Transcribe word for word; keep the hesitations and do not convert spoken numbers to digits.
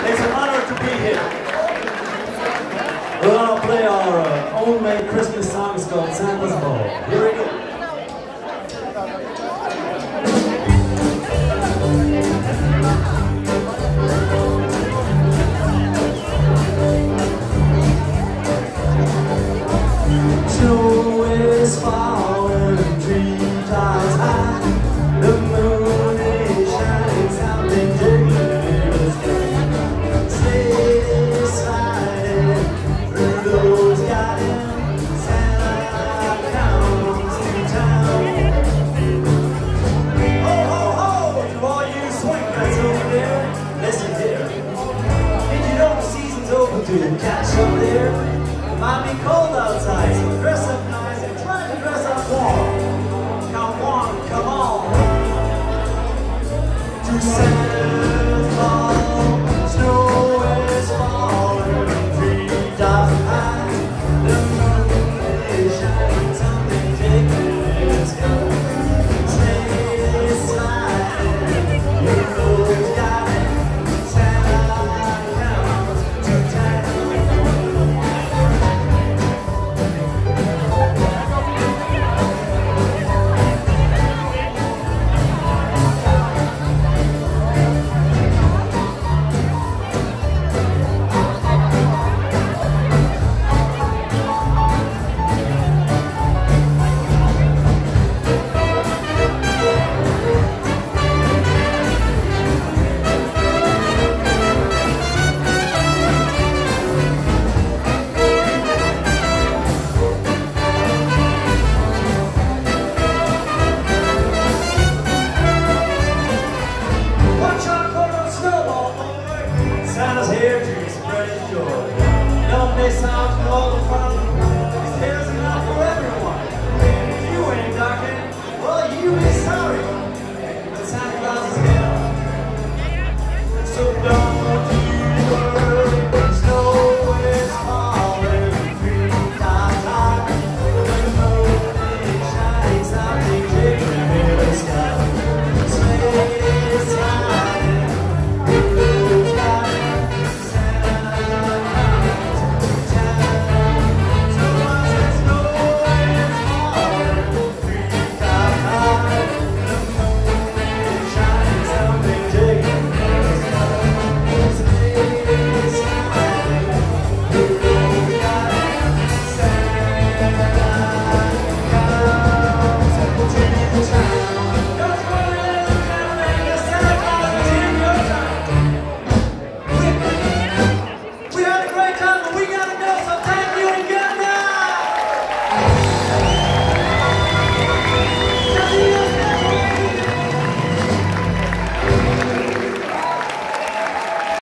It's an honor to be here. We're gonna play our uh, homemade Christmas song. It's called Santa's Ball. Here we go. Snow is falling, treetops high. The moon is shining, something jiggling in the sky. Sleigh is sliding through those gardens. Santa comes to town. Ho, ho, ho! To all you swing guys over there, listen here. Did you know the season's over to catch up there? It might be cold outside, so dress up nice and try to dress up warm. Come on, come on. To Santa's ball, snow is falling, treetops high. The moon is shining, something jiggling in the sky. Sleigh is sliding, your clothes got it. Santa comes to town. Santa's here to spread his joy. Don't miss out on all the fun. His hair's enough for everyone. If you ain't docking, well, you be sorry. But Santa Claus is here. So don't